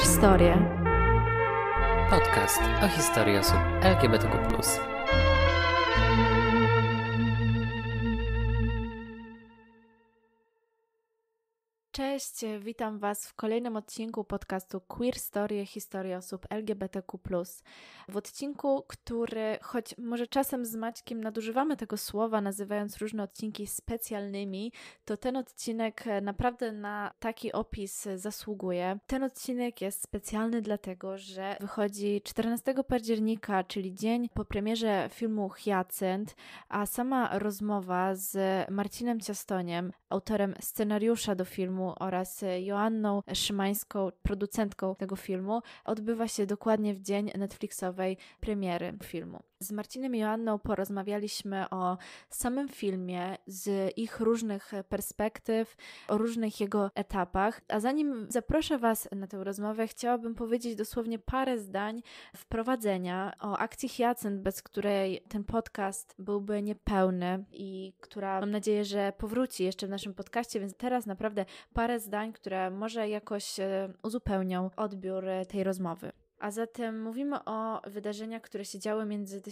Queer Story. Podcast o historii osób LGBTQ+. Cześć, witam Was w kolejnym odcinku podcastu Queer Story, historii osób LGBTQ+. W odcinku, który, choć może czasem z Maćkiem nadużywamy tego słowa, nazywając różne odcinki specjalnymi, to ten odcinek naprawdę na taki opis zasługuje. Ten odcinek jest specjalny dlatego, że wychodzi 14 października, czyli dzień po premierze filmu Hyacynt, a sama rozmowa z Marcinem Ciastoniem, autorem scenariusza do filmu, oraz Joanną Szymańską, producentką tego filmu, odbywa się dokładnie w dzień Netflixowej premiery filmu. Z Marcinem i Joanną porozmawialiśmy o samym filmie, z ich różnych perspektyw, o różnych jego etapach. A zanim zaproszę Was na tę rozmowę, chciałabym powiedzieć dosłownie parę zdań wprowadzenia o akcji Hyacynt, bez której ten podcast byłby niepełny i która, mam nadzieję, że powróci jeszcze w naszym podcaście, więc teraz naprawdę parę zdań, które może jakoś uzupełnią odbiór tej rozmowy. A zatem mówimy o wydarzeniach, które się działy między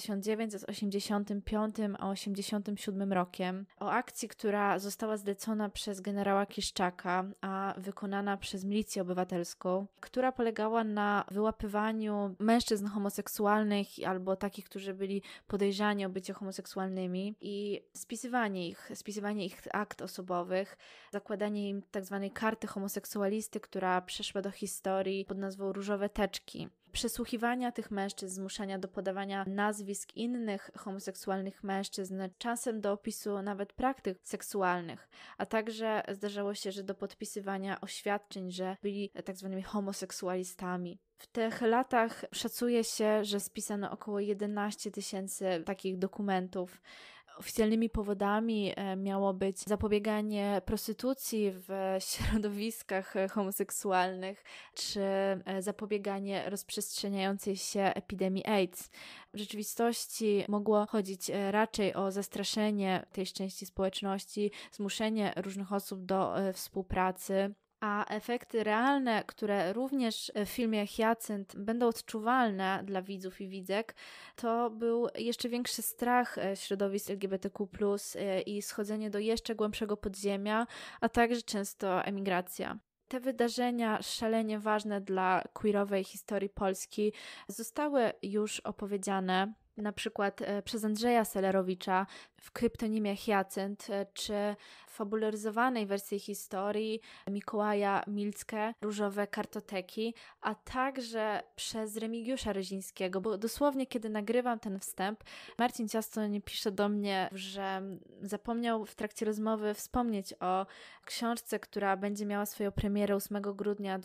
1985 a 1987 rokiem, o akcji, która została zlecona przez generała Kiszczaka, a wykonana przez Milicję Obywatelską, która polegała na wyłapywaniu mężczyzn homoseksualnych albo takich, którzy byli podejrzani o bycie homoseksualnymi i spisywanie ich akt osobowych, zakładanie im tzw. karty homoseksualisty, która przeszła do historii pod nazwą Różowe Teczki. Przesłuchiwania tych mężczyzn, zmuszania do podawania nazwisk innych homoseksualnych mężczyzn, czasem do opisu nawet praktyk seksualnych, a także zdarzało się, że do podpisywania oświadczeń, że byli tak zwanymi homoseksualistami. W tych latach szacuje się, że spisano około 11 000 takich dokumentów. Oficjalnymi powodami miało być zapobieganie prostytucji w środowiskach homoseksualnych, czy zapobieganie rozprzestrzeniającej się epidemii AIDS. W rzeczywistości mogło chodzić raczej o zastraszenie tej części społeczności, zmuszenie różnych osób do współpracy. A efekty realne, które również w filmie Hyacynt będą odczuwalne dla widzów i widzek, to był jeszcze większy strach środowisk LGBTQ+, i schodzenie do jeszcze głębszego podziemia, a także często emigracja. Te wydarzenia, szalenie ważne dla queerowej historii Polski, zostały już opowiedziane na przykład przez Andrzeja Selerowicza w kryptonimie Hyacynt, czy w fabularyzowanej wersji historii Mikołaja Milcke, Różowe Kartoteki, a także przez Remigiusza Ryzińskiego, bo dosłownie kiedy nagrywam ten wstęp, Marcin Ciastoń pisze do mnie, że zapomniał w trakcie rozmowy wspomnieć o książce, która będzie miała swoją premierę 8 grudnia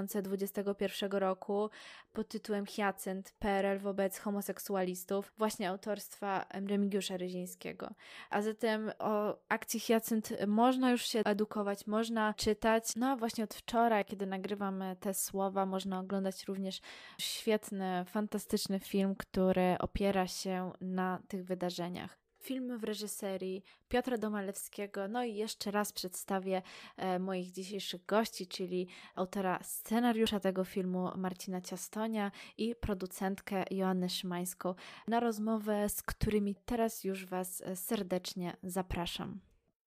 2021 roku pod tytułem Hyacynt, PRL wobec homoseksualistów, właśnie autorstwa Remigiusza Ryzińskiego. A zatem o akcji Hyacynt można już się edukować, można czytać. No a właśnie od wczoraj, kiedy nagrywam te słowa, można oglądać również świetny, fantastyczny film, który opiera się na tych wydarzeniach. Film w reżyserii Piotra Domalewskiego. No i jeszcze raz przedstawię moich dzisiejszych gości, czyli autora scenariusza tego filmu Marcina Ciastonia i producentkę Joannę Szymańską, na rozmowę, z którymi teraz już Was serdecznie zapraszam.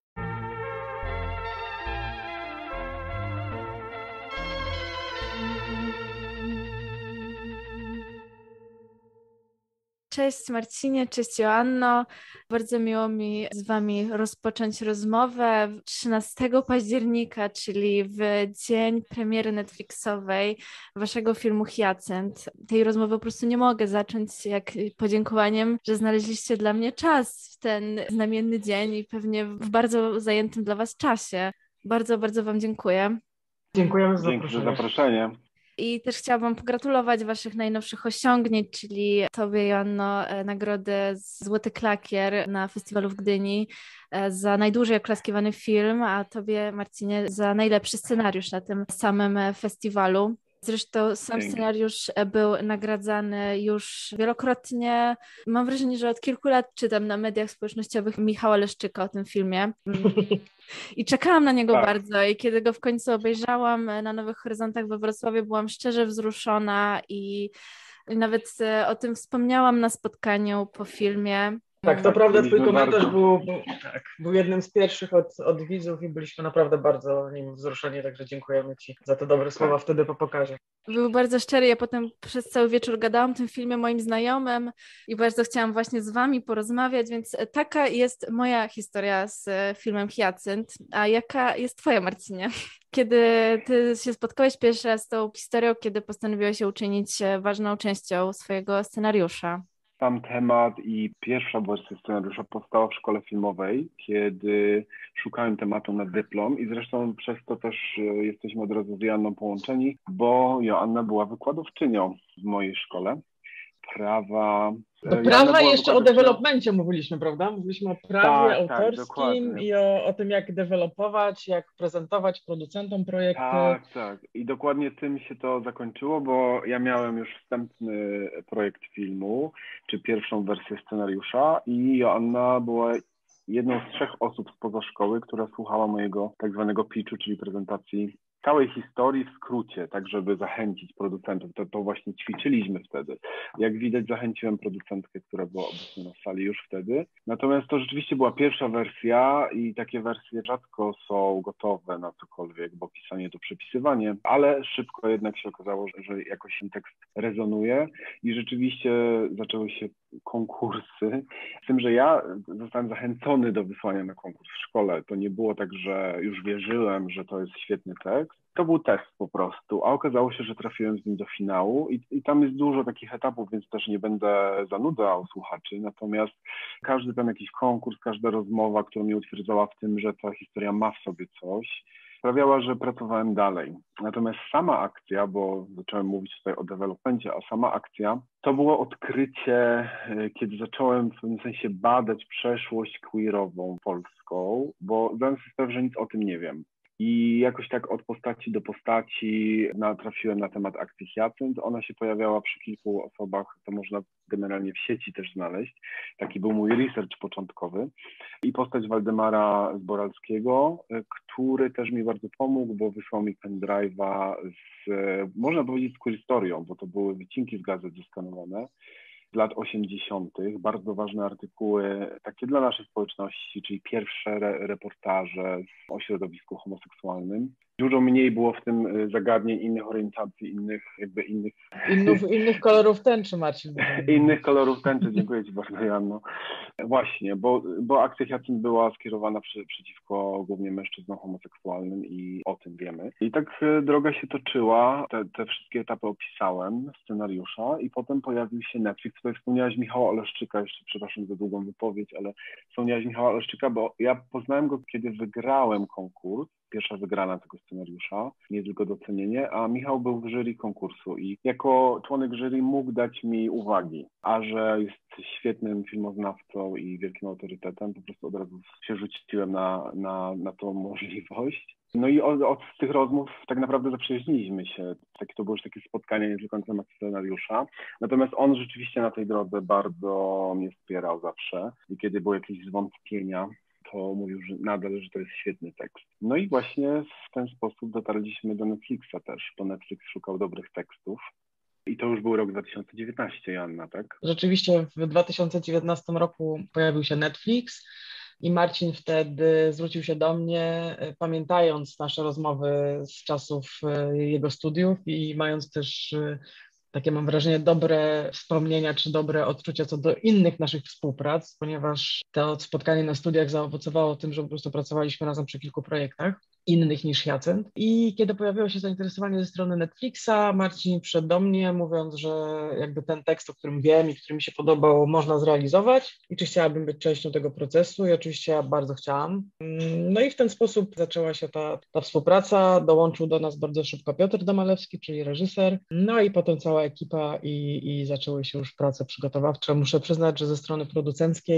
Cześć Marcinie, cześć Joanno. Bardzo miło mi z Wami rozpocząć rozmowę 13 października, czyli w dzień premiery Netflixowej Waszego filmu Hyacynt. Tej rozmowy po prostu nie mogę zacząć jak podziękowaniem, że znaleźliście dla mnie czas w ten znamienny dzień i pewnie w bardzo zajętym dla Was czasie. Bardzo, bardzo Wam dziękuję. Dziękujemy za zaproszenie. I też chciałabym pogratulować Waszych najnowszych osiągnięć, czyli Tobie, Joanno, nagrody Złoty Klakier na festiwalu w Gdyni za najdłużej oklaskiwany film, a Tobie, Marcinie, za najlepszy scenariusz na tym samym festiwalu. Zresztą sam scenariusz był nagradzany już wielokrotnie. Mam wrażenie, że od kilku lat czytam na mediach społecznościowych Michała Leszczyka o tym filmie. I czekałam na niego bardzo i kiedy go w końcu obejrzałam na Nowych Horyzontach we Wrocławiu, byłam szczerze wzruszona i nawet o tym wspomniałam na spotkaniu po filmie. Tak, to prawda, twój komentarz był jednym z pierwszych od widzów i byliśmy naprawdę bardzo nim wzruszeni, także dziękujemy Ci za te dobre słowa wtedy po pokazie. Był bardzo szczery, ja potem przez cały wieczór gadałam o tym filmie moim znajomym i bardzo chciałam właśnie z Wami porozmawiać, więc taka jest moja historia z filmem Hyacynt. A jaka jest Twoja, Marcinie? Kiedy Ty się spotkałeś pierwszy raz z tą historią, kiedy postanowiłeś ją uczynić ważną częścią swojego scenariusza? Sam temat i pierwsza wersja scenariusza powstała w szkole filmowej, kiedy szukałem tematu na dyplom i zresztą przez to też jesteśmy od razu z Joanną połączeni, bo Joanna była wykładowczynią w mojej szkole prawa. Do prawa jeszcze o developmencie mówiliśmy, prawda? Mówiliśmy o prawie autorskim i o tym, jak dewelopować, jak prezentować producentom projekty. Tak. I dokładnie tym się to zakończyło, bo ja miałem już wstępny projekt filmu, czy pierwszą wersję scenariusza i Joanna była jedną z 3 osób spoza szkoły, która słuchała mojego tak zwanego pitchu, czyli prezentacji całej historii w skrócie, tak żeby zachęcić producentów. To właśnie ćwiczyliśmy wtedy. Jak widać, zachęciłem producentkę, która była obecna na sali już wtedy. Natomiast to rzeczywiście była pierwsza wersja i takie wersje rzadko są gotowe na cokolwiek, bo pisanie to przepisywanie, ale szybko jednak się okazało, że jakoś ten tekst rezonuje i rzeczywiście zaczęły się konkursy. Z tym, że ja zostałem zachęcony do wysłania na konkurs w szkole. To nie było tak, że już wierzyłem, że to jest świetny tekst. To był test po prostu, a okazało się, że trafiłem z nim do finału i tam jest dużo takich etapów, więc też nie będę zanudzał słuchaczy, natomiast każdy tam jakiś konkurs, każda rozmowa, która mnie utwierdzała w tym, że ta historia ma w sobie coś, sprawiała, że pracowałem dalej. Natomiast sama akcja, bo zacząłem mówić tutaj o developmencie, a sama akcja to było odkrycie, kiedy zacząłem w pewnym sensie badać przeszłość queerową polską, bo zdałem sobie sprawę, że nic o tym nie wiem. I jakoś tak od postaci do postaci natrafiłem na temat akcji Hyacynt. Ona się pojawiała przy kilku osobach, to można generalnie w sieci też znaleźć. Taki był mój research początkowy. I postać Waldemara Zboralskiego, który też mi bardzo pomógł, bo wysłał mi pendrive'a z, można powiedzieć, z queer historią, bo to były wycinki z gazet zeskanowane z lat 80., bardzo ważne artykuły, takie dla naszej społeczności, czyli pierwsze reportaże o środowisku homoseksualnym. Dużo mniej było w tym zagadnień, innych orientacji, innych kolorów tęczy, Marcin. Innych kolorów tęczy, dziękuję Ci bardzo, Joanno. Właśnie, bo akcja Hyacynt była skierowana przeciwko głównie mężczyznom homoseksualnym i o tym wiemy. I tak droga się toczyła, te wszystkie etapy opisałem, scenariusza i potem pojawił się Netflix. Tutaj wspomniałaś Michała Oleszczyka, jeszcze przepraszam za długą wypowiedź, ale wspomniałaś Michała Oleszczyka, bo ja poznałem go, kiedy wygrałem konkurs. Pierwsza wygrana tego scenariusza, nie tylko docenienie, a Michał był w jury konkursu i jako członek jury mógł dać mi uwagi, a że jest świetnym filmoznawcą i wielkim autorytetem, po prostu od razu się rzuciłem na tą możliwość. No i od tych rozmów tak naprawdę zaprzyjaźniliśmy się. To było już takie spotkanie nie tylko na temat scenariusza. Natomiast on rzeczywiście na tej drodze bardzo mnie wspierał zawsze i kiedy były jakieś zwątpienia, to mówił, że nadal, że to jest świetny tekst. No i właśnie w ten sposób dotarliśmy do Netflixa też, bo Netflix szukał dobrych tekstów. I to już był rok 2019, Joanna, tak? Rzeczywiście w 2019 roku pojawił się Netflix i Marcin wtedy zwrócił się do mnie, pamiętając nasze rozmowy z czasów jego studiów i mając też takie, mam wrażenie, dobre wspomnienia czy dobre odczucia co do innych naszych współprac, ponieważ to spotkanie na studiach zaowocowało tym, że po prostu pracowaliśmy razem przy kilku projektach innych niż Hyacynt. I kiedy pojawiło się zainteresowanie ze strony Netflixa, Marcin przyszedł do mnie, mówiąc, że jakby ten tekst, o którym wiem i który mi się podobał, można zrealizować i czy chciałabym być częścią tego procesu i oczywiście ja bardzo chciałam. No i w ten sposób zaczęła się ta współpraca, dołączył do nas bardzo szybko Piotr Domalewski, czyli reżyser, no i potem cała ekipa i zaczęły się już prace przygotowawcze. Muszę przyznać, że ze strony producenckiej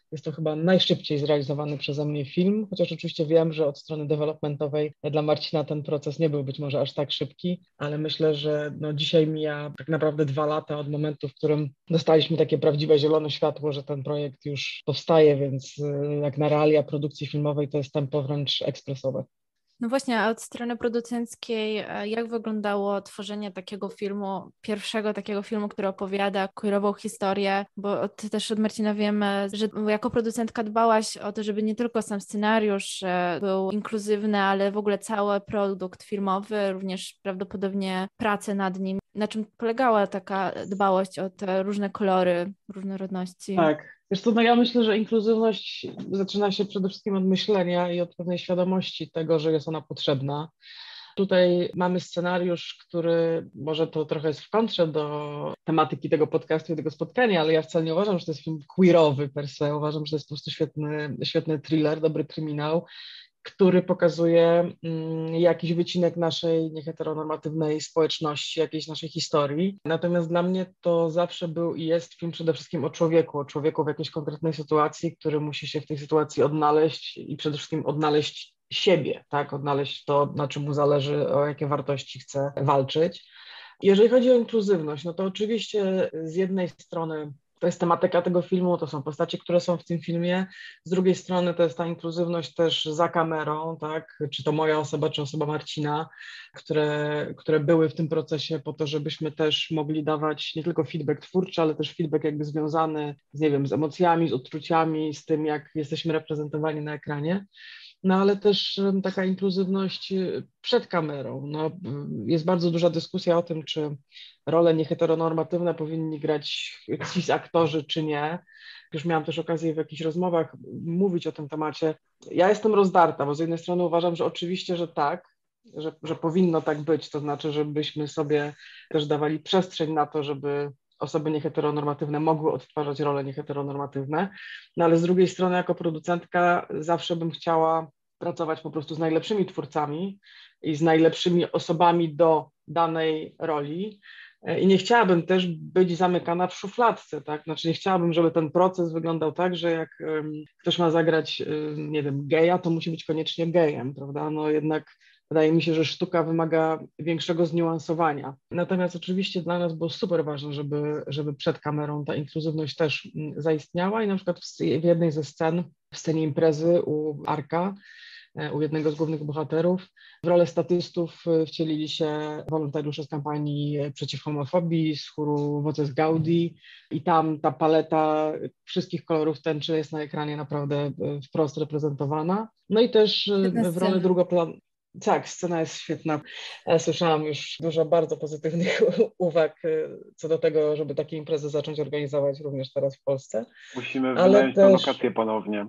Jest to chyba najszybciej zrealizowany przeze mnie film, chociaż oczywiście wiem, że od strony developmentowej dla Marcina ten proces nie był być może aż tak szybki, ale myślę, że no dzisiaj mija tak naprawdę 2 lata od momentu, w którym dostaliśmy takie prawdziwe zielone światło, że ten projekt już powstaje, więc jak na realia produkcji filmowej to jest tempo wręcz ekspresowe. No właśnie, a od strony producenckiej, jak wyglądało tworzenie takiego filmu, pierwszego takiego filmu, który opowiada queerową historię, bo ty też od Marcina wiemy, że jako producentka dbałaś o to, żeby nie tylko sam scenariusz był inkluzywny, ale w ogóle cały produkt filmowy, również prawdopodobnie prace nad nim. Na czym polegała taka dbałość o te różne kolory, różnorodności? Tak. Wiesz co, no ja myślę, że inkluzywność zaczyna się przede wszystkim od myślenia i od pewnej świadomości tego, że jest ona potrzebna. Tutaj mamy scenariusz, który może to trochę jest w kontrze do tematyki tego podcastu i tego spotkania, ale ja wcale nie uważam, że to jest film queerowy per se. Uważam, że to jest po prostu świetny thriller, dobry kryminał, który pokazuje jakiś wycinek naszej nieheteronormatywnej społeczności, jakiejś naszej historii. Natomiast dla mnie to zawsze był i jest film przede wszystkim o człowieku w jakiejś konkretnej sytuacji, który musi się w tej sytuacji odnaleźć i przede wszystkim odnaleźć siebie, tak? Odnaleźć to, na czym mu zależy, o jakie wartości chce walczyć. Jeżeli chodzi o inkluzywność, no to oczywiście z jednej strony to jest tematyka tego filmu, to są postacie, które są w tym filmie. Z drugiej strony to jest ta inkluzywność też za kamerą, tak? Czy to moja osoba, czy osoba Marcina, które były w tym procesie po to, żebyśmy też mogli dawać nie tylko feedback twórczy, ale też feedback jakby związany z, nie wiem, z emocjami, z odczuciami, z tym, jak jesteśmy reprezentowani na ekranie. No ale też taka inkluzywność przed kamerą. No, jest bardzo duża dyskusja o tym, czy role nieheteronormatywne powinni grać cis aktorzy, czy nie. Już miałam też okazję w jakichś rozmowach mówić o tym temacie. Ja jestem rozdarta, bo z jednej strony uważam, że oczywiście, że tak, że powinno tak być, to znaczy, żebyśmy sobie też dawali przestrzeń na to, żeby osoby nieheteronormatywne mogły odtwarzać role nieheteronormatywne, no ale z drugiej strony jako producentka zawsze bym chciała pracować po prostu z najlepszymi twórcami i z najlepszymi osobami do danej roli. I nie chciałabym też być zamykana w szufladce, tak? Znaczy nie chciałabym, żeby ten proces wyglądał tak, że jak ktoś ma zagrać, nie wiem, geja, to musi być koniecznie gejem, prawda? No jednak wydaje mi się, że sztuka wymaga większego zniuansowania. Natomiast oczywiście dla nas było super ważne, żeby przed kamerą ta inkluzywność też zaistniała i na przykład w jednej ze scen, w scenie imprezy u Arka, u jednego z głównych bohaterów, w rolę statystów wcielili się wolontariusze z kampanii przeciw homofobii, z chóru Voces Gaudi i tam ta paleta wszystkich kolorów tęczy jest na ekranie naprawdę wprost reprezentowana. No i też w rolę drugoplanowej. Tak, scena jest świetna. Słyszałam już dużo bardzo pozytywnych uwag co do tego, żeby takie imprezy zacząć organizować również teraz w Polsce. Musimy wynająć tę lokację ponownie.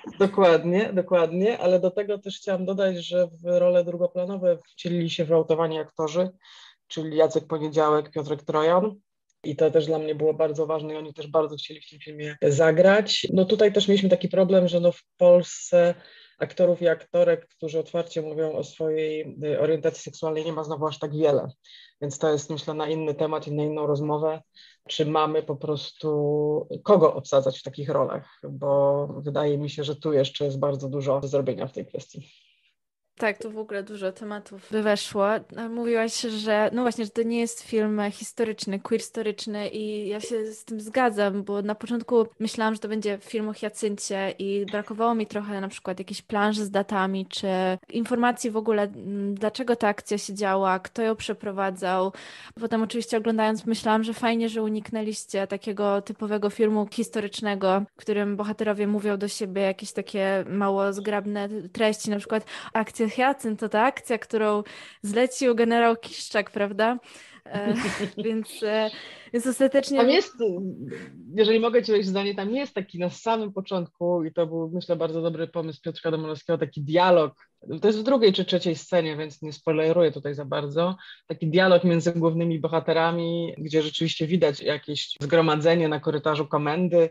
Dokładnie, ale do tego też chciałam dodać, że w role drugoplanowe wcielili się wyautowani aktorzy, czyli Jacek Poniedziałek, Piotrek Trojan. I to też dla mnie było bardzo ważne i oni też bardzo chcieli w tym filmie zagrać. No tutaj też mieliśmy taki problem, że no w Polsce aktorów i aktorek, którzy otwarcie mówią o swojej orientacji seksualnej, nie ma znowu aż tak wiele. Więc to jest, myślę, na inny temat i na inną rozmowę, czy mamy po prostu kogo obsadzać w takich rolach, bo wydaje mi się, że tu jeszcze jest bardzo dużo do zrobienia w tej kwestii. Tak, tu w ogóle dużo tematów weszło. Mówiłaś, że no właśnie, że to nie jest film historyczny, queer-storyczny i ja się z tym zgadzam, bo na początku myślałam, że to będzie film o Hiacyncie i brakowało mi trochę na przykład jakiejś planży z datami, czy informacji w ogóle, dlaczego ta akcja się działa, kto ją przeprowadzał. Potem oczywiście oglądając myślałam, że fajnie, że uniknęliście takiego typowego filmu historycznego, w którym bohaterowie mówią do siebie jakieś takie mało zgrabne treści, na przykład akcja Hyacynt to ta akcja, którą zlecił generał Kiszczak, prawda? Więc ostatecznie... Tam jest, jeżeli mogę Ci wejść zdanie, tam jest taki na samym początku i to był, myślę, bardzo dobry pomysł Piotrka Domolewskiego, taki dialog, to jest w drugiej czy trzeciej scenie, więc nie spoileruję tutaj za bardzo, taki dialog między głównymi bohaterami, gdzie rzeczywiście widać jakieś zgromadzenie na korytarzu komendy,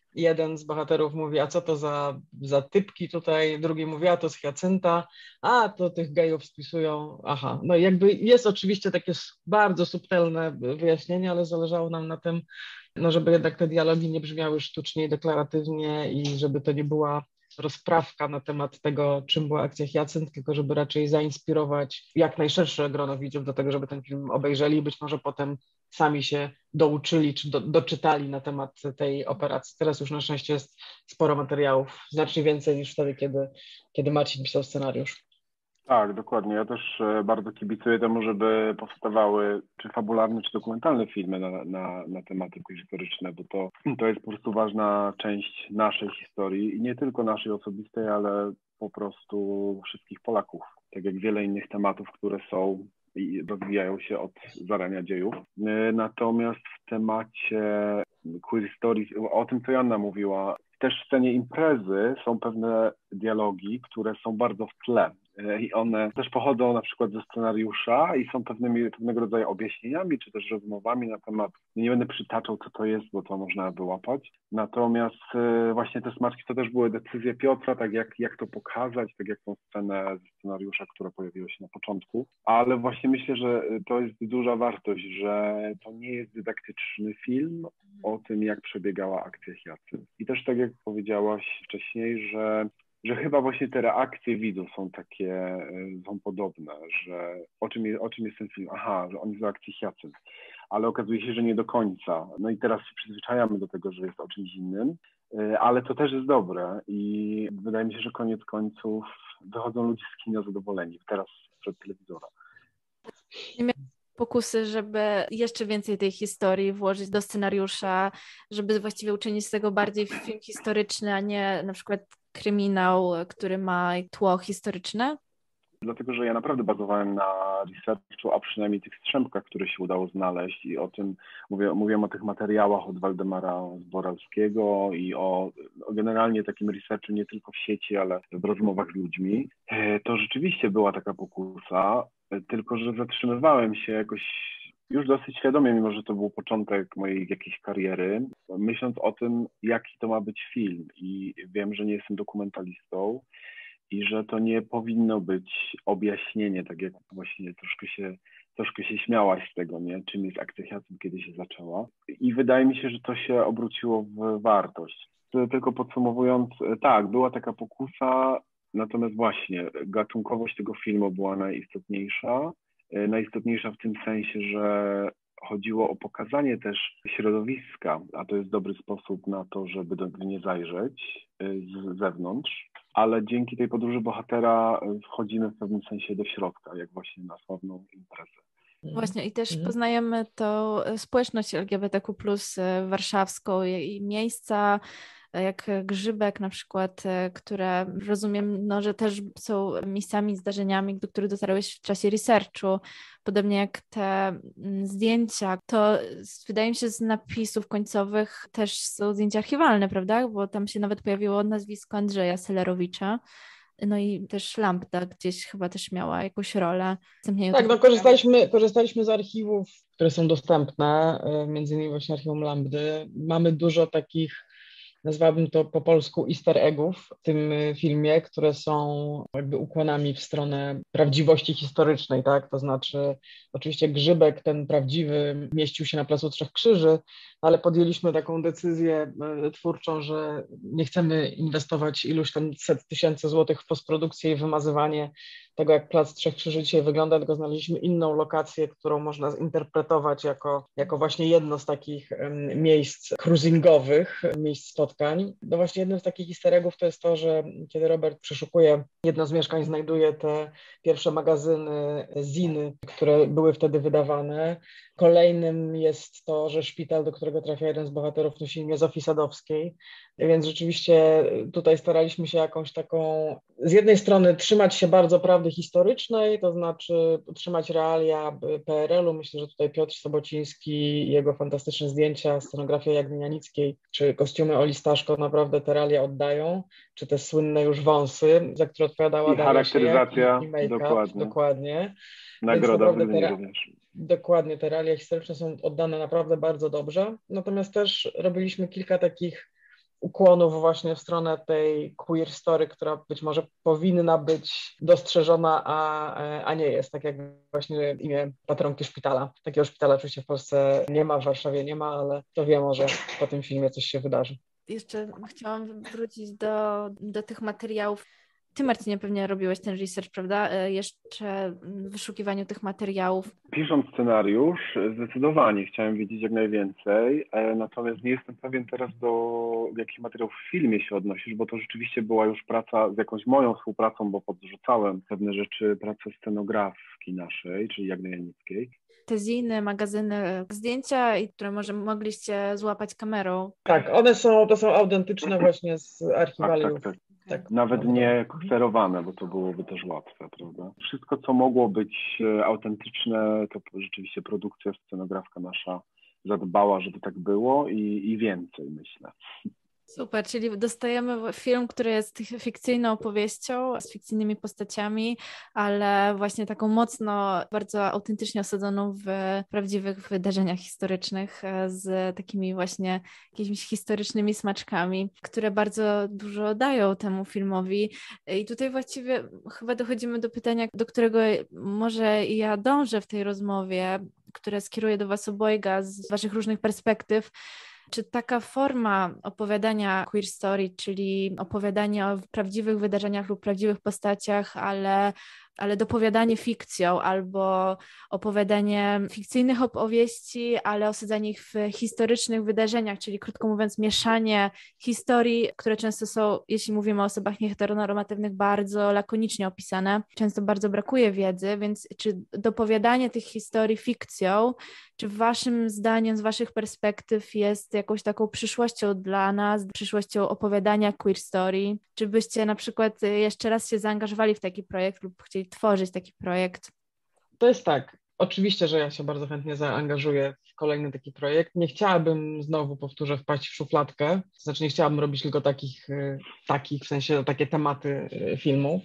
jeden z bohaterów mówi, a co to za typki tutaj, drugi mówi, a to z Hiacynta, a to tych gejów spisują, aha. No jakby jest oczywiście takie bardzo subtelne wyjaśnienie, ale zależało nam na tym, no żeby jednak te dialogi nie brzmiały sztucznie i deklaratywnie i żeby to nie była rozprawka na temat tego, czym była akcja Hyacynt, tylko żeby raczej zainspirować jak najszersze grono widzów do tego, żeby ten film obejrzeli i być może potem sami się douczyli czy doczytali na temat tej operacji. Teraz już na szczęście jest sporo materiałów, znacznie więcej niż wtedy, kiedy Marcin pisał scenariusz. Tak, dokładnie. Ja też bardzo kibicuję temu, żeby powstawały czy fabularne, czy dokumentalne filmy na tematy historyczne, bo to jest po prostu ważna część naszej historii i nie tylko naszej osobistej, ale po prostu wszystkich Polaków. Tak jak wiele innych tematów, które są i rozwijają się od zarania dziejów. Natomiast w temacie queer stories, o tym, co Joanna mówiła, też w scenie imprezy są pewne dialogi, które są bardzo w tle i one też pochodzą na przykład ze scenariusza i są pewnego rodzaju objaśnieniami czy też rozmowami na temat, nie będę przytaczał, co to jest, bo to można wyłapać. Natomiast właśnie te smaczki to też były decyzje Piotra, tak jak to pokazać, tak jak tą scenę ze scenariusza, która pojawiła się na początku. Ale właśnie myślę, że to jest duża wartość, że to nie jest dydaktyczny film o tym, jak przebiegała akcja Hyacynt. I też tak jak powiedziałaś wcześniej, że chyba właśnie te reakcje widzów są takie, są podobne, że o czym jest ten film? Aha, że on jest o akcji Hyacynt, ale okazuje się, że nie do końca. No i teraz się przyzwyczajamy do tego, że jest o czymś innym, ale to też jest dobre i wydaje mi się, że koniec końców wychodzą ludzie z kina zadowoleni, teraz przed telewizora. Nie miałam pokusy, żeby jeszcze więcej tej historii włożyć do scenariusza, żeby właściwie uczynić z tego bardziej film historyczny, a nie na przykład kryminał, który ma tło historyczne? Dlatego, że ja naprawdę bazowałem na researchu, a przynajmniej tych strzępkach, które się udało znaleźć i o tym, mówiłem o tych materiałach od Waldemara Zboralskiego i o generalnie takim researchu nie tylko w sieci, ale w rozmowach z ludźmi. To rzeczywiście była taka pokusa, tylko że zatrzymywałem się jakoś już dosyć świadomie, mimo że to był początek mojej jakiejś kariery, myśląc o tym, jaki to ma być film i wiem, że nie jestem dokumentalistą i że to nie powinno być objaśnienie, tak jak właśnie troszkę się śmiałaś z tego, nie? Czym jest akcja Hyacynt, kiedy się zaczęła. I wydaje mi się, że to się obróciło w wartość. Tylko podsumowując, tak, była taka pokusa, natomiast właśnie gatunkowość tego filmu była najistotniejsza. Najistotniejsza w tym sensie, że chodziło o pokazanie też środowiska, a to jest dobry sposób na to, żeby do nie zajrzeć z zewnątrz, ale dzięki tej podróży bohatera wchodzimy w pewnym sensie do środka, jak właśnie na sławną imprezę. Właśnie i też poznajemy tą społeczność LGBTQ+, warszawską i miejsca jak Grzybek na przykład, które rozumiem, no, że też są miejscami, zdarzeniami, do których dotarłeś w czasie researchu, podobnie jak te zdjęcia, to wydaje mi się z napisów końcowych też są zdjęcia archiwalne, prawda? Bo tam się nawet pojawiło nazwisko Andrzeja Selerowicza. No i też Lambda gdzieś chyba też miała jakąś rolę. Tak, no korzystaliśmy z archiwów, które są dostępne, między innymi właśnie archiwum Lambdy. Mamy dużo takich, nazwałbym to po polsku easter eggów w tym filmie, które są jakby ukłonami w stronę prawdziwości historycznej, tak? To znaczy oczywiście Grzybek, ten prawdziwy, mieścił się na Placu Trzech Krzyży, ale podjęliśmy taką decyzję twórczą, że nie chcemy inwestować iluś tam set tysięcy złotych w postprodukcję i wymazywanie tego, jak Plac Trzech Krzyży dzisiaj wygląda, tylko znaleźliśmy inną lokację, którą można zinterpretować jako właśnie jedno z takich miejsc cruisingowych, miejsc spotkań. No właśnie jednym z takich easter eggów to jest to, że kiedy Robert przeszukuje jedno z mieszkań, znajduje te pierwsze magazyny, ziny, które były wtedy wydawane. Kolejnym jest to, że szpital, do którego trafia jeden z bohaterów, nosi imię Zofii Sadowskiej, więc rzeczywiście tutaj staraliśmy się jakąś taką, z jednej strony trzymać się bardzo prawdy historycznej, to znaczy utrzymać realia PRL-u. Myślę, że tutaj Piotr Sobociński i jego fantastyczne zdjęcia, scenografia Jagny Janickiej, czy kostiumy Oli Staszko naprawdę te realia oddają, czy te słynne już wąsy, za które odpowiadała Daria Szyjek, charakteryzacja, i make-up, dokładnie. Nagroda Wydnie również. Dokładnie, te realia historyczne są oddane naprawdę bardzo dobrze, natomiast też robiliśmy kilka takich ukłonów właśnie w stronę tej queer story, która być może powinna być dostrzeżona, a nie jest, tak jak właśnie imię patronki szpitala. Takiego szpitala oczywiście w Polsce nie ma, w Warszawie nie ma, ale kto wie, może po tym filmie coś się wydarzy. Jeszcze chciałam wrócić do tych materiałów. Ty, Marcinie, pewnie robiłeś ten research, prawda? Jeszcze w wyszukiwaniu tych materiałów. Pisząc scenariusz, zdecydowanie chciałem wiedzieć jak najwięcej, natomiast nie jestem pewien teraz do jakich materiałów w filmie się odnosisz, bo to rzeczywiście była już praca z jakąś moją współpracą, bo podrzucałem pewne rzeczy, pracę scenografki naszej, czyli Jagny Janickiej. Te ziny, magazyny, zdjęcia, które może mogliście złapać kamerą. Tak, to są autentyczne właśnie z archiwaliów. Tak. Nawet nie kserowane, bo to byłoby też łatwe, prawda? Wszystko, co mogło być autentyczne, to rzeczywiście produkcja, scenografka nasza zadbała, żeby tak było i więcej, myślę. Super, czyli dostajemy film, który jest fikcyjną opowieścią, z fikcyjnymi postaciami, ale właśnie taką mocno, bardzo autentycznie osadzoną w prawdziwych wydarzeniach historycznych, z takimi właśnie jakimiś historycznymi smaczkami, które bardzo dużo dają temu filmowi. I tutaj właściwie chyba dochodzimy do pytania, do którego może ja dążę w tej rozmowie, które skieruję do Was obojga z Waszych różnych perspektyw. Czy taka forma opowiadania queer story, czyli opowiadanie o prawdziwych wydarzeniach lub prawdziwych postaciach, ale dopowiadanie fikcją albo opowiadanie fikcyjnych opowieści, ale osadzanie ich w historycznych wydarzeniach, czyli krótko mówiąc mieszanie historii, które często są, jeśli mówimy o osobach nieheteronormatywnych, bardzo lakonicznie opisane. Często bardzo brakuje wiedzy, więc czy dopowiadanie tych historii fikcją, czy waszym zdaniem, z waszych perspektyw jest jakąś taką przyszłością dla nas, przyszłością opowiadania queer story? Czy byście na przykład jeszcze raz się zaangażowali w taki projekt lub chcieli tworzyć taki projekt? To jest tak. Oczywiście, że ja się bardzo chętnie zaangażuję w kolejny taki projekt. Nie chciałabym znowu, powtórzę, wpaść w szufladkę. To znaczy nie chciałabym robić tylko takich w sensie takie tematy filmów.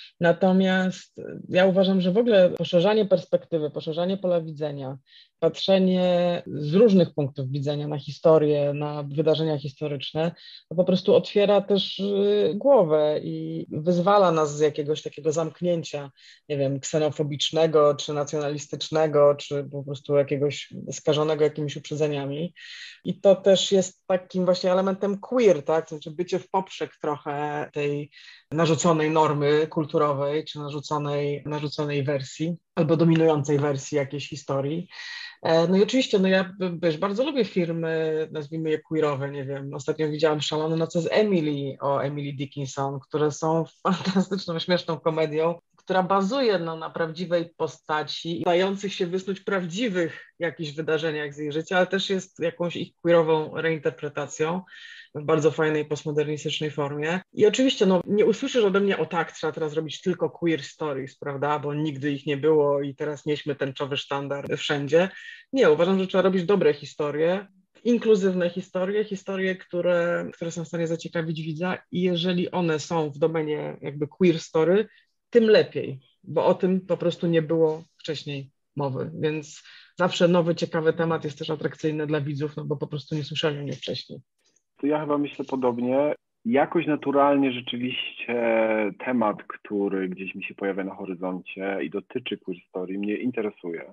Natomiast ja uważam, że w ogóle poszerzanie perspektywy, poszerzanie pola widzenia, patrzenie z różnych punktów widzenia na historię, na wydarzenia historyczne, to po prostu otwiera też głowę i wyzwala nas z jakiegoś takiego zamknięcia, nie wiem, ksenofobicznego, czy nacjonalistycznego, czy po prostu jakiegoś skażonego jakimiś uprzedzeniami. I to też jest takim właśnie elementem queer, tak? To znaczy bycie w poprzek trochę tej narzuconej normy kulturowej, czy narzuconej wersji, albo dominującej wersji jakiejś historii. No i oczywiście, no ja bardzo lubię filmy, nazwijmy je queerowe, nie wiem, ostatnio widziałam Szalone noce z Emily, o Emily Dickinson, które są fantastyczną, śmieszną komedią, która bazuje na prawdziwej postaci, dających się wysnuć prawdziwych jakichś wydarzeniach z jej życia, ale też jest jakąś ich queerową reinterpretacją w bardzo fajnej postmodernistycznej formie. I oczywiście no, nie usłyszysz ode mnie, o tak, trzeba teraz robić tylko queer stories, prawda, bo nigdy ich nie było i teraz nieśmy tęczowy sztandar wszędzie. Nie, uważam, że trzeba robić dobre historie, inkluzywne historie, które są w stanie zaciekawić widza i jeżeli one są w domenie jakby queer story, tym lepiej, bo o tym po prostu nie było wcześniej mowy, więc zawsze nowy, ciekawy temat jest też atrakcyjny dla widzów, no bo po prostu nie słyszeli o nim wcześniej. To ja chyba myślę podobnie. Jakoś naturalnie rzeczywiście temat, który gdzieś mi się pojawia na horyzoncie i dotyczy queer story, mnie interesuje.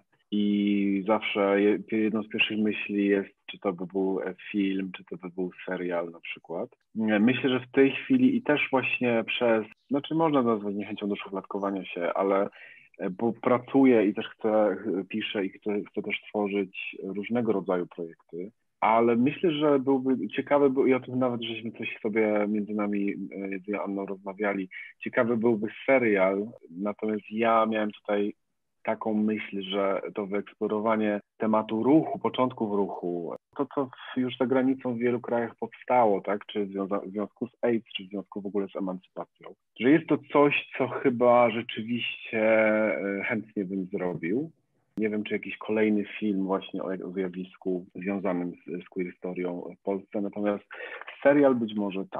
I zawsze jedną z pierwszych myśli jest, czy to by był film, czy to by był serial na przykład. Myślę, że w tej chwili i też właśnie znaczy można nazwać niechęcią do szufladkowania się, ale bo pracuję i też piszę i chcę też tworzyć różnego rodzaju projekty. Ale myślę, że byłby ciekawy, i o tym nawet żeśmy coś sobie między nami z Joanną rozmawiali, ciekawy byłby serial, natomiast ja miałem tutaj taką myśl, że to wyeksplorowanie tematu ruchu, początków ruchu, to co już za granicą w wielu krajach powstało, tak, czy w związku z AIDS, czy w związku w ogóle z emancypacją, że jest to coś, co chyba rzeczywiście chętnie bym zrobił. Nie wiem, czy jakiś kolejny film właśnie o zjawisku związanym z queer historią w Polsce, natomiast serial być może tak.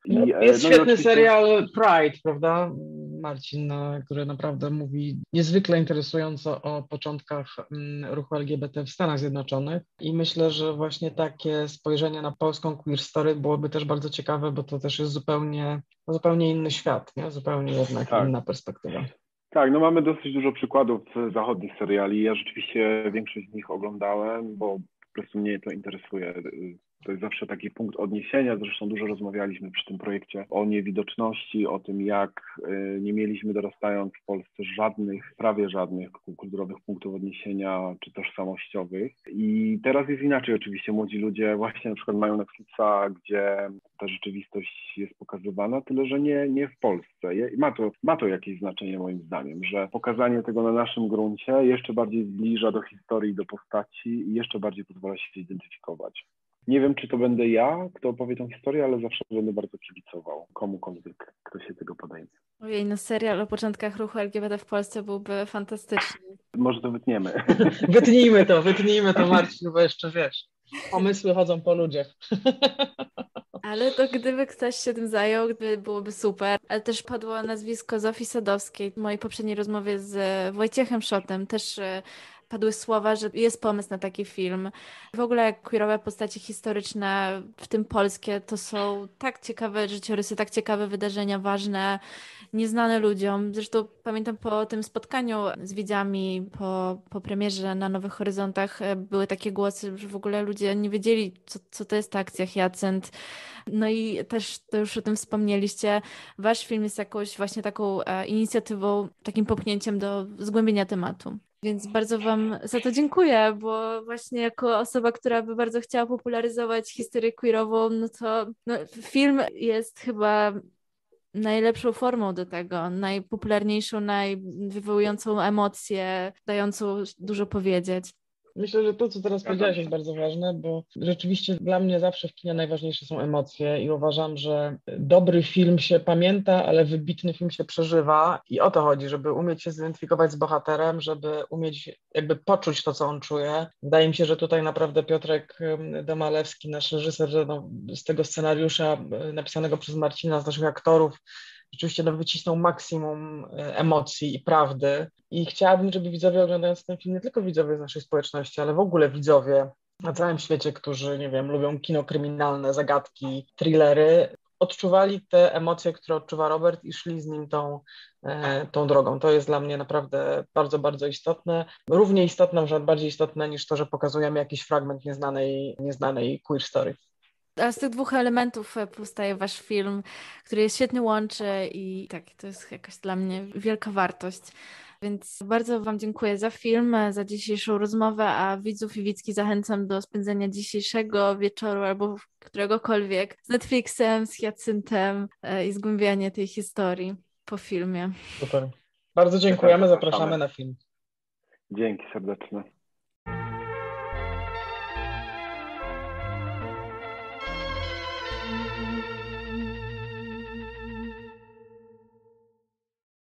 Jest no i świetny oczywiście... serial Pride, prawda, Marcin, który naprawdę mówi niezwykle interesująco o początkach ruchu LGBT w Stanach Zjednoczonych i myślę, że właśnie takie spojrzenie na polską queer story byłoby też bardzo ciekawe, bo to też jest zupełnie inny świat, nie? Zupełnie jednak Tak. inna perspektywa. Tak, no mamy dosyć dużo przykładów zachodnich seriali. Ja rzeczywiście większość z nich oglądałem, bo po prostu mnie to interesuje. To jest zawsze taki punkt odniesienia. Zresztą dużo rozmawialiśmy przy tym projekcie o niewidoczności, o tym, jak nie mieliśmy dorastając w Polsce prawie żadnych kulturowych punktów odniesienia czy tożsamościowych. I teraz jest inaczej oczywiście. Młodzi ludzie właśnie na przykład mają Netflixa, gdzie ta rzeczywistość jest pokazywana, tyle że nie w Polsce. Ma to jakieś znaczenie moim zdaniem, że pokazanie tego na naszym gruncie jeszcze bardziej zbliża do historii, do postaci i jeszcze bardziej pozwala się identyfikować. Nie wiem, czy to będę ja, kto opowie tą historię, ale zawsze będę bardzo kibicował komukolwiek, kto się tego podejmie. Ojej, no serial o początkach ruchu LGBT w Polsce byłby fantastyczny. Może to wytniemy. Wytnijmy to, Marcin, bo jeszcze wiesz, pomysły chodzą po ludziach. Ale to gdyby ktoś się tym zajął, byłoby super. Ale też padło nazwisko Zofii Sadowskiej. W mojej poprzedniej rozmowie z Wojciechem Szotem też padły słowa, że jest pomysł na taki film. W ogóle queerowe postacie historyczne, w tym polskie, to są tak ciekawe życiorysy, tak ciekawe wydarzenia, ważne, nieznane ludziom. Zresztą pamiętam po tym spotkaniu z widzami, po premierze na Nowych Horyzontach były takie głosy, że w ogóle ludzie nie wiedzieli, co to jest ta akcja Hyacynt. No i też to już o tym wspomnieliście. Wasz film jest jakąś właśnie taką inicjatywą, takim popchnięciem do zgłębienia tematu. Więc bardzo Wam za to dziękuję, bo właśnie jako osoba, która by bardzo chciała popularyzować historię queerową, no to film jest chyba najlepszą formą do tego, najpopularniejszą, wywołującą emocje, dającą dużo powiedzieć. Myślę, że to, co teraz powiedziałeś, jest bardzo ważne, bo rzeczywiście dla mnie zawsze w kinie najważniejsze są emocje i uważam, że dobry film się pamięta, ale wybitny film się przeżywa i o to chodzi, żeby umieć się zidentyfikować z bohaterem, żeby umieć jakby poczuć to, co on czuje. Wydaje mi się, że tutaj naprawdę Piotrek Domalewski, nasz reżyser, z tego scenariusza napisanego przez Marcina, z naszych aktorów, rzeczywiście wycisnął maksimum emocji i prawdy. I chciałabym, żeby widzowie oglądając ten film, nie tylko widzowie z naszej społeczności, ale w ogóle widzowie na całym świecie, którzy, nie wiem, lubią kino kryminalne, zagadki, thrillery, odczuwali te emocje, które odczuwa Robert i szli z nim tą drogą. To jest dla mnie naprawdę bardzo, bardzo istotne. Równie istotne, może nawet bardziej istotne niż to, że pokazujemy jakiś fragment nieznanej queer story. A z tych dwóch elementów powstaje wasz film, który jest świetnie łączy i tak, to jest jakaś dla mnie wielka wartość. Więc bardzo Wam dziękuję za film, za dzisiejszą rozmowę, a widzów i widzki zachęcam do spędzenia dzisiejszego wieczoru albo któregokolwiek z Netflixem, z Hyacyntem i zgłębiania tej historii po filmie. Super. Bardzo dziękujemy, zapraszamy na film. Dzięki serdeczne.